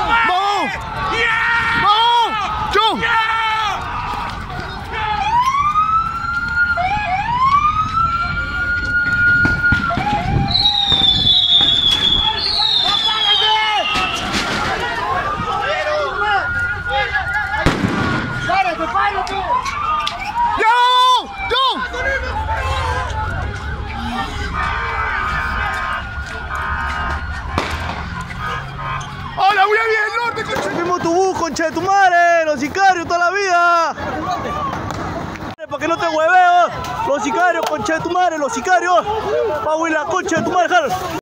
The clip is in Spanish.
¡Vamos! ¡Vamos! ¡Chu! ¡Hola, voy a bien, Norte, concha! ¡Fuimos tu bus, concha de tu madre! ¡Los sicarios toda la vida! ¡Para que no te hueveos! ¡Los sicarios, concha de tu madre! ¡Los sicarios! ¡Vamos a ir la concha de tu madre, Jal!